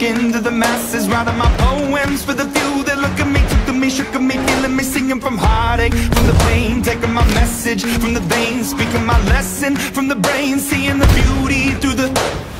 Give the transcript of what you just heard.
speaking to the masses, writing my poems for the few that look at me, took to me, shook at me, feeling me, singing from heartache, from the pain, taking my message from the veins, speaking my lesson from the brain, seeing the beauty through the